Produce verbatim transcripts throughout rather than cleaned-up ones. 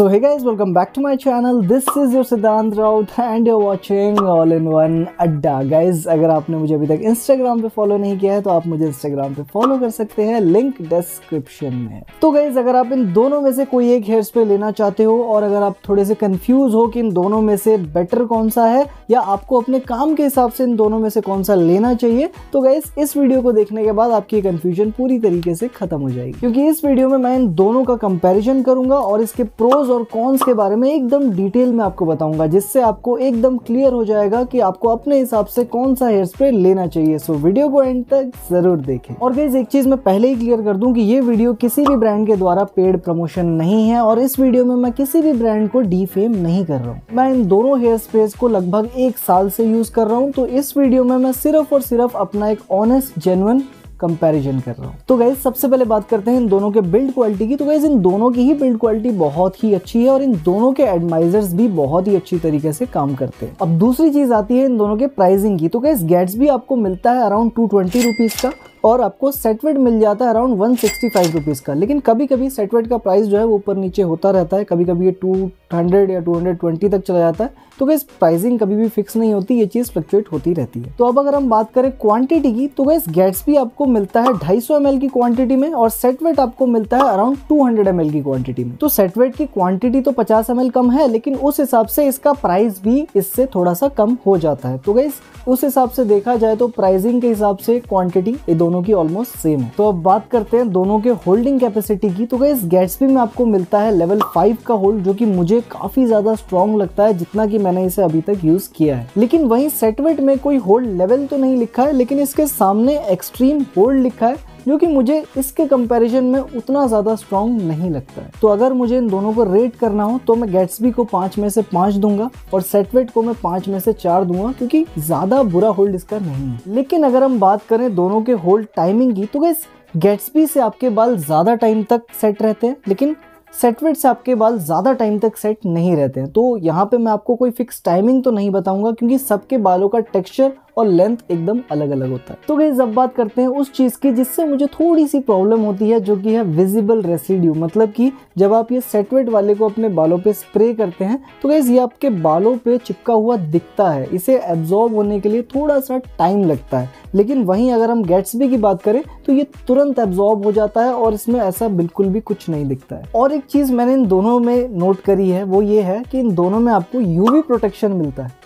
So hey guys, welcome back to my channel. This is your सिद्धांत Raut and you're watching all in one अड्डा। Guys, अगर आपने मुझे अभी तक Instagram पे फॉलो नहीं किया है तो आप मुझे Instagram पे फॉलो कर सकते हैं, लिंक डिस्क्रिप्शन में है। तो गाइज अगर आप इन दोनों में से कोई एक हेयर स्प्रे लेना चाहते हो और अगर आप थोड़े से कंफ्यूज हो कि इन दोनों में से बेटर कौन सा है या आपको अपने काम के हिसाब से इन दोनों में से कौन सा लेना चाहिए, तो गाइज इस वीडियो को देखने के बाद आपकी कंफ्यूजन पूरी तरीके से खत्म हो जाएगी, क्योंकि इस वीडियो में मैं इन दोनों का कंपैरिजन करूंगा और इसके प्रोज और कॉन्स के बारे में एकदम डिटेल में आपको बताऊंगा, जिससे आपको एकदम क्लियर हो जाएगा कि आपको अपने हिसाब से कौन सा हेयर स्प्रे लेना चाहिए। सो वीडियो को एंड तक जरूर देखें। और गाइस एक चीज मैं पहले ही क्लियर कर दूं कि ये वीडियो किसी भी ब्रांड के द्वारा पेड प्रमोशन नहीं है और इस वीडियो में मैं किसी भी ब्रांड को डीफेम नहीं कर रहा हूं। मैं इन दोनों हेयर स्प्रेज को लगभग एक साल से यूज कर रहा हूं, तो इस वीडियो में मैं सिर्फ और सिर्फ अपना एक ऑनेस्ट जेन्युइन कंपैरिजन कर रहा हूँ। तो गाइज सबसे पहले बात करते हैं इन दोनों के बिल्ड क्वालिटी की। तो गाइज इन दोनों की ही बिल्ड क्वालिटी बहुत ही अच्छी है और इन दोनों के एडमाइजर्स भी बहुत ही अच्छी तरीके से काम करते हैं। अब दूसरी चीज आती है इन दोनों के प्राइसिंग की। तो गाइज गैट्सबी आपको मिलता है अराउंड टू ट्वेंटी रुपीज का और आपको सेटवेट मिल जाता है around one sixty five rupees का। लेकिन कभी कभी सेटवेट का प्राइस जो है वो ऊपर नीचे होता रहता है, कभी कभी ये टू हंड्रेड या टू ट्वेंटी तक चला जाता है। तो गाइस प्राइसिंग कभी भी फिक्स नहीं होती, ये चीज फ्लक्चुएट होती रहती है। तो अब अगर हम बात करें क्वांटिटी की, तो गाइस गैट्सबी आपको मिलता है ढाई सौ एम एल की क्वांटिटी में और सेटवेट आपको मिलता है around two hundred M L की क्वांटिटी में। तो सेटवेट की क्वांटिटी तो पचास एम एल कम है, लेकिन उस हिसाब से इसका प्राइस भी इससे थोड़ा सा कम हो जाता है। तो गाइस उस हिसाब से देखा जाए तो प्राइसिंग के हिसाब से क्वांटिटी ये दोनों की ऑलमोस्ट सेम है। तो अब बात करते हैं दोनों के होल्डिंग कैपेसिटी की। तो गाइस गैट्सबी में आपको मिलता है लेवल फाइव का होल्ड, जो कि मुझे काफी ज्यादा स्ट्रॉन्ग लगता है जितना कि मैंने इसे अभी तक यूज किया है। लेकिन वहीं सेटवेट में कोई होल्ड लेवल तो नहीं लिखा है, लेकिन इसके सामने एक्सट्रीम होल्ड लिखा है, जो कि मुझे इसके कंपैरिजन में उतना ज़्यादा स्ट्रॉन्ग नहीं लगता है। तो अगर मुझे इन दोनों को रेट करना हो तो मैं गैट्सबी को पाँच में से पाँच दूंगा और सेटवेट को मैं पाँच में से चार दूंगा, क्योंकि ज़्यादा बुरा होल्ड इसका नहीं है। लेकिन अगर हम बात करें दोनों के होल्ड टाइमिंग की, तो गाइस गैट्सबी से आपके बाल ज़्यादा टाइम तक सेट रहते हैं, लेकिन सेटवेट से आपके बाल ज़्यादा टाइम तक सेट नहीं रहते हैं। तो यहाँ पे मैं आपको कोई फिक्स टाइमिंग तो नहीं बताऊंगा, क्योंकि सबके बालों का टेक्सचर और लेंथ एकदम अलग अलग होता है। तो गाइस अब बात करते हैं उस चीज़ की जिससे मुझे थोड़ी सी प्रॉब्लम होती है, जो कि है विजिबल रेसिड्यू। मतलब कि जब आप ये सेटवेट वाले को अपने बालों पे स्प्रे करते हैं तो गाइस ये आपके बालों पे चिपका हुआ दिखता है, इसे एब्जॉर्ब होने के लिए थोड़ा सा टाइम लगता है। लेकिन वहीं अगर हम गैट्सबी की बात करें तो ये तुरंत एब्जॉर्ब हो जाता है और इसमें ऐसा बिल्कुल भी कुछ नहीं दिखता है। और एक चीज़ मैंने इन दोनों में नोट करी है, वो ये है कि इन दोनों में आपको यूवी प्रोटेक्शन मिलता है।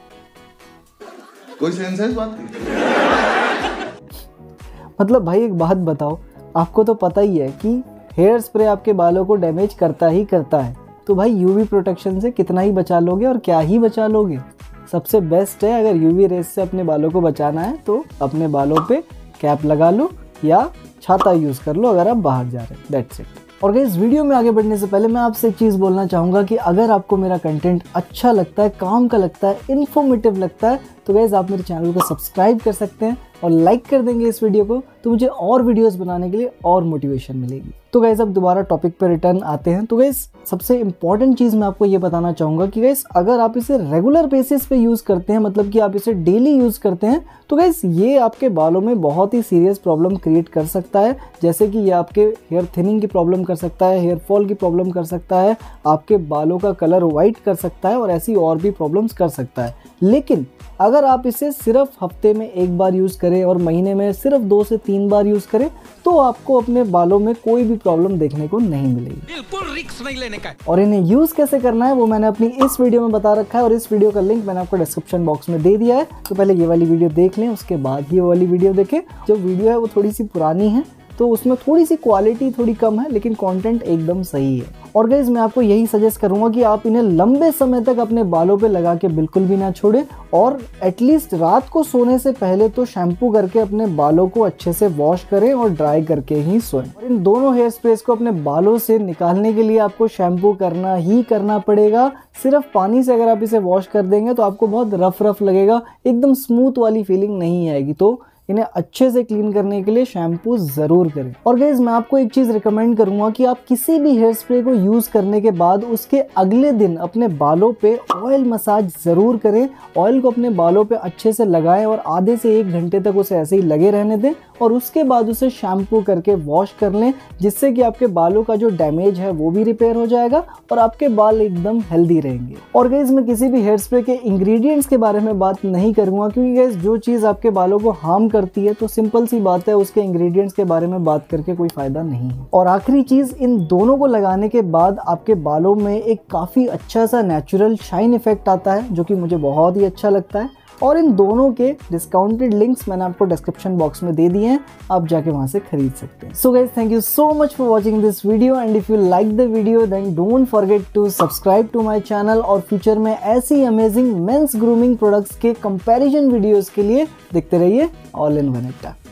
कोई सेंस है इस बात की? मतलब भाई एक बात बताओ, आपको तो पता ही है कि हेयर स्प्रे आपके बालों को डैमेज करता ही करता है, तो भाई यूवी प्रोटेक्शन से कितना ही बचा लोगे और क्या ही बचा लोगे। सबसे बेस्ट है अगर यूवी रेस से अपने बालों को बचाना है तो अपने बालों पे कैप लगा लो या छाता यूज़ कर लो अगर आप बाहर जा रहे हैं। That's it. और गाइस वीडियो में आगे बढ़ने से पहले मैं आपसे एक चीज़ बोलना चाहूँगा कि अगर आपको मेरा कंटेंट अच्छा लगता है, काम का लगता है, इन्फॉर्मेटिव लगता है, तो गाइस आप मेरे चैनल को सब्सक्राइब कर सकते हैं और लाइक कर देंगे इस वीडियो को, तो मुझे और वीडियोस बनाने के लिए और मोटिवेशन मिलेगी। तो गाइस अब दोबारा टॉपिक पे रिटर्न आते हैं। तो गाइस सबसे इंपॉर्टेंट चीज़ मैं आपको ये बताना चाहूँगा कि गाइस अगर आप इसे रेगुलर बेसिस पे यूज़ करते हैं, मतलब कि आप इसे डेली यूज़ करते हैं, तो गाइस ये आपके बालों में बहुत ही सीरियस प्रॉब्लम क्रिएट कर सकता है। जैसे कि ये आपके हेयर थिनिंग की प्रॉब्लम कर सकता है, हेयर फॉल की प्रॉब्लम कर सकता है, आपके बालों का कलर वाइट कर सकता है और ऐसी और भी प्रॉब्लम्स कर सकता है। लेकिन अगर आप इसे सिर्फ हफ्ते में एक बार यूज़ करें और महीने में सिर्फ दो से तीन बार यूज़ करें तो आपको अपने बालों में कोई भी प्रॉब्लम देखने को नहीं मिलेगी। बिल्कुल रिस्क नहीं लेने का। और इन्हें यूज़ कैसे करना है वो मैंने अपनी इस वीडियो में बता रखा है और इस वीडियो का लिंक मैंने आपको डिस्क्रिप्शन बॉक्स में दे दिया है। तो पहले ये वाली वीडियो देख लें, उसके बाद ही वो वाली वीडियो देखें। जो वीडियो है वो थोड़ी सी पुरानी है तो उसमें थोड़ी सी क्वालिटी थोड़ी कम है, लेकिन कंटेंट एकदम सही है। और गाइस मैं आपको यही सजेस्ट करूंगा कि आप इन्हें लंबे समय तक अपने बालों पे लगा के बिल्कुल भी ना छोड़ें और एटलीस्ट रात को सोने से पहले तो शैम्पू करके अपने बालों को अच्छे से वॉश करें और ड्राई करके ही सोएं। और इन दोनों हेयर स्प्रेस को अपने बालों से निकालने के लिए आपको शैम्पू करना ही करना पड़ेगा। सिर्फ पानी से अगर आप इसे वॉश कर देंगे तो आपको बहुत रफ रफ लगेगा, एकदम स्मूथ वाली फीलिंग नहीं आएगी। तो इन्हें अच्छे से क्लीन करने के लिए शैम्पू जरूर करें। और गाइस मैं आपको एक चीज रिकमेंड करूंगा कि आप किसी भी हेयर स्प्रे को यूज करने के बाद उसके अगले दिन अपने बालों पे ऑयल मसाज जरूर करें। ऑयल को अपने बालों पे अच्छे से लगाएं और आधे से एक घंटे तक उसे ऐसे ही लगे रहने दें और उसके बाद उसे शैम्पू करके वॉश कर लें, जिससे कि आपके बालों का जो डैमेज है वो भी रिपेयर हो जाएगा और आपके बाल एकदम हेल्दी रहेंगे। और गाइस मैं किसी भी हेयर स्प्रे के इंग्रेडिएंट्स के बारे में बात नहीं करूंगा, क्योंकि गाइस जो चीज़ आपके बालों को हार्म करती है तो सिंपल सी बात है उसके इंग्रेडिएंट्स के बारे में बात करके कोई फायदा नहीं है। और आखिरी चीज़, इन दोनों को लगाने के बाद आपके बालों में एक काफ़ी अच्छा सा नेचुरल शाइन इफेक्ट आता है, जो कि मुझे बहुत ही अच्छा लगता है। और इन दोनों के डिस्काउंटेड लिंक्स मैंने आपको डिस्क्रिप्शन बॉक्स में दे दिए हैं, आप जाके वहां से खरीद सकते हैं। So guys thank you so much for watching this video and if you like the video then don't forget to subscribe to my channel. और फ्यूचर में ऐसी अमेजिंग मेंस ग्रूमिंग प्रोडक्ट्स के कंपैरिजन वीडियोस के लिए देखते रहिए all in one अड्डा।